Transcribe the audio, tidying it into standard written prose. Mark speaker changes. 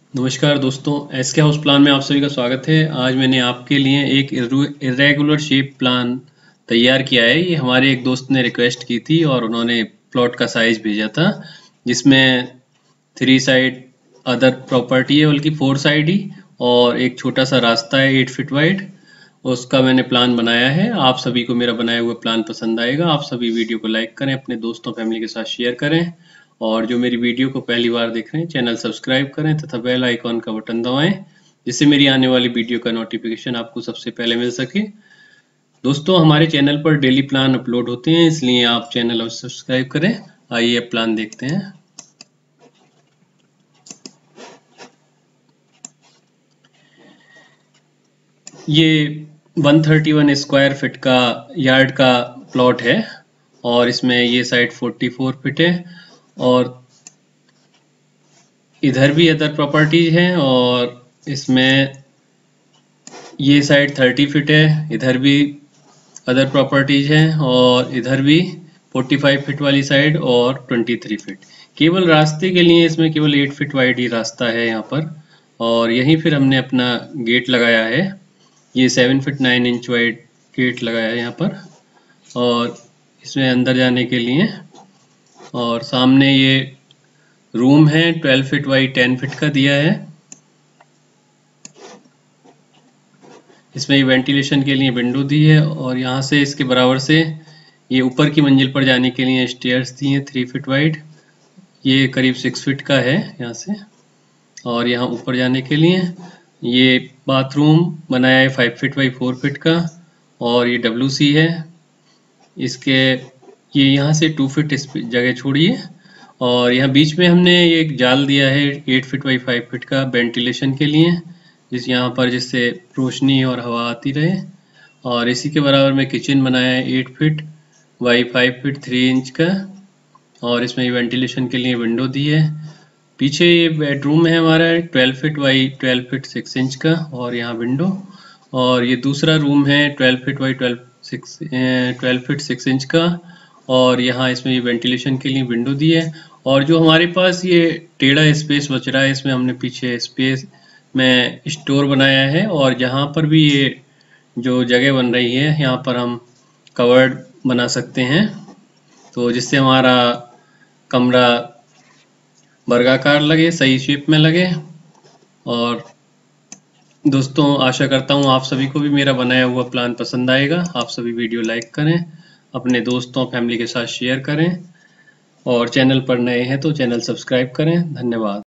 Speaker 1: नमस्कार दोस्तों, SK house plan में आप सभी का स्वागत है। आज मैंने आपके लिए एक इरेगुलर शेप प्लान तैयार किया है। ये हमारे एक दोस्त ने रिक्वेस्ट की थी और उन्होंने प्लॉट का साइज भेजा था, जिसमें 3 साइड अदर प्रॉपर्टी है, बल्कि 4 साइड ही, और एक छोटा सा रास्ता है 8 फीट वाइड। उसका मैंने प्लान बनाया है। आप सभी को मेरा बनाया हुआ प्लान पसंद आएगा। आप सभी वीडियो को लाइक करें, अपने दोस्तों फैमिली के साथ शेयर करें, और जो मेरी वीडियो को पहली बार देख रहे हैं चैनल सब्सक्राइब करें तथा बेल आइकॉन का बटन दबाएं, जिससे मेरी आने वाली वीडियो का नोटिफिकेशन आपको सबसे पहले मिल सके। दोस्तों, हमारे चैनल पर डेली प्लान अपलोड होते हैं, इसलिए आप चैनल और सब्सक्राइब करें। आइए अब प्लान देखते हैं। ये 131 स्क्वायर फीट का यार्ड का प्लॉट है, और इसमें ये साइड 44 फीट है, और इधर भी अदर प्रॉपर्टीज हैं, और इसमें ये साइड 30 फीट है, इधर भी अदर प्रॉपर्टीज हैं, और इधर भी 45 फीट वाली साइड और 23 फीट। केवल रास्ते के लिए इसमें केवल 8 फीट वाइड ही रास्ता है यहाँ पर, और यहीं फिर हमने अपना गेट लगाया है। ये 7 फीट 9 इंच वाइड गेट लगाया है यहाँ पर, और इसमें अंदर जाने के लिए। और सामने ये रूम है, 12 फीट बाई 10 फीट का दिया है। इसमें ये वेंटिलेशन के लिए विंडो दी है, और यहाँ से इसके बराबर से ये ऊपर की मंजिल पर जाने के लिए स्टेयर्स दी हैं 3 फीट वाइड। ये करीब 6 फीट का है यहाँ से, और यहाँ ऊपर जाने के लिए ये बाथरूम बनाया है 5 फीट बाई 4 फीट का, और ये WC है। इसके ये यहाँ से 2 फीट जगह छोड़ी है, और यहाँ बीच में हमने ये एक जाल दिया है 8 फीट बाई 5 फीट का वेंटिलेशन के लिए, यहाँ पर जिससे रोशनी और हवा आती रहे। और इसी के बराबर में किचन बनाया है 8 फीट बाई 5 फीट 3 इंच का, और इसमें वेंटिलेशन के लिए विंडो दी है। पीछे ये बेडरूम है हमारा 12 फीट बाई 12 फीट 6 इंच का, और यहाँ विंडो। और ये दूसरा रूम है 12 फीट बाई 12 फीट 6 इंच का, और यहाँ इसमें ये वेंटिलेशन के लिए विंडो दी है। और जो हमारे पास ये टेढ़ा स्पेस बच रहा है, इसमें हमने पीछे स्पेस में स्टोर बनाया है, और यहाँ पर भी ये जो जगह बन रही है यहाँ पर हम कवर्ड बना सकते हैं, तो जिससे हमारा कमरा वर्गाकार लगे, सही शेप में लगे। और दोस्तों, आशा करता हूँ आप सभी को भी मेरा बनाया हुआ प्लान पसंद आएगा। आप सभी वीडियो लाइक करें, अपने दोस्तों फैमिली के साथ शेयर करें, और चैनल पर नए हैं तो चैनल सब्सक्राइब करें। धन्यवाद।